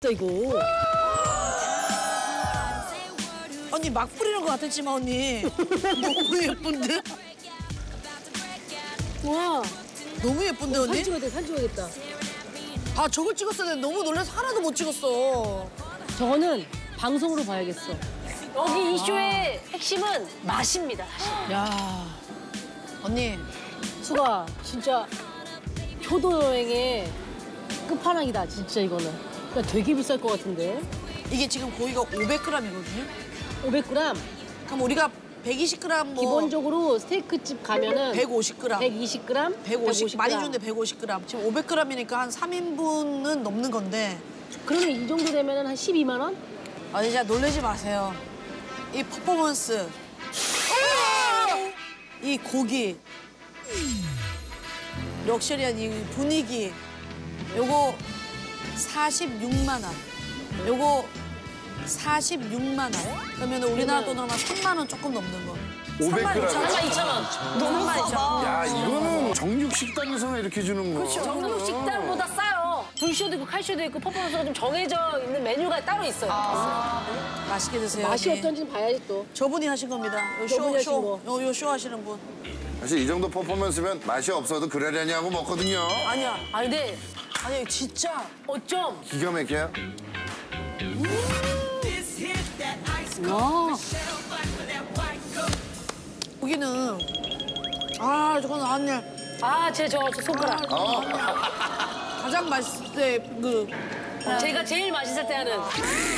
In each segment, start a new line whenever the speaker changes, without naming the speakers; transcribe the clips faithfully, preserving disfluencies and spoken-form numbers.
맛있다 이거.
언니 막 뿌리는 것 같았지만 언니 너무 예쁜데?
와.
너무 예쁜데 언니?
사진 찍어야겠다. 사진 찍어야겠다.
아 저걸 찍었어야 되는데 너무 놀라서 하나도 못 찍었어.
저거는 방송으로 봐야겠어.
여기 이 쇼의 핵심은 맛입니다.
야 언니
수가 진짜 효도 여행의 끝판왕이다 진짜 이거는. 그러니까 되게 비쌀 것 같은데.
이게 지금 고기가 오백 그램이거든요?
오백 그램.
그럼 우리가 백이십 그램 뭐
기본적으로 스테이크집 가면은
백오십 그램.
백이십 그램,
백오십, 많이 주는데 백오십 그램. 지금 오백 그램이니까 한 삼 인분은 넘는 건데.
그러면 이 정도 되면은 한 십이만 원?
아 진짜 놀라지 마세요. 이 퍼포먼스, 이 고기, 럭셔리한 이 분위기. 요거 사십육만 원. 요거 사십육만 원. 그러면 우리나라 돈으로 한 삼만 원 조금 넘는 거.
오백 그램.
삼만 이천 원. 너무 싸다.
야, 이거는 정육 식당에서는 이렇게 주는 거.
그렇죠. 정육 식당보다 싸요. 불쇼도 있고 칼쇼도 있고 퍼포먼스가 좀 정해져 있는 메뉴가 따로 있어요.
맛있게 드세요.
맛이
언니.
어떤지는 봐야지 또.
저분이 하신 겁니다. 요
저분이
쇼,
하신
쇼,
거.
요, 요 쇼 하시는 분.
사실 이 정도 퍼포먼스면 맛이 없어도 그러려냐고 먹거든요.
아니야.
아 근데
아니 진짜.
어쩜
기가 막혀요.
와.
고기는 아 저건 아니야.
아, 제 저 손가락.
어.
가장 맛있을 때 그
제가 제일 맛있을 때 하는.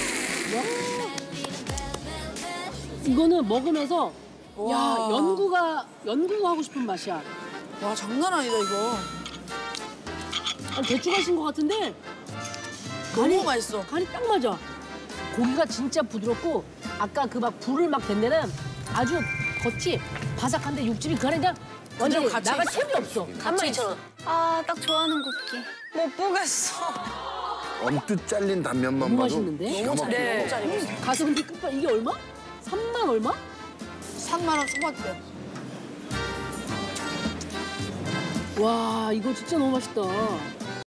이거는 먹으면서
와.
야 연구가 연구가 하고 싶은 맛이야.
와 장난 아니다 이거.
아, 대충 하신 것 같은데
너무 맛있어.
간이 딱 맞아. 고기가 진짜 부드럽고 아까 그 막 불을 막 댄 데는 아주 겉이 바삭한데 육즙이 그 안에 그냥 완전
그대로 갇혀
나갈
있어.
틈이 없어.
삼만 이천 원.
아, 딱 좋아하는 굽기. 못 보겠어.
엄뜻 잘린 단면만
너무
봐도
맛있는데?
기가 막히고.
네.
가서 근데 끝발 이게 얼마? 삼만 얼마?
삼만 원 소바대.
와 이거 진짜 너무 맛있다.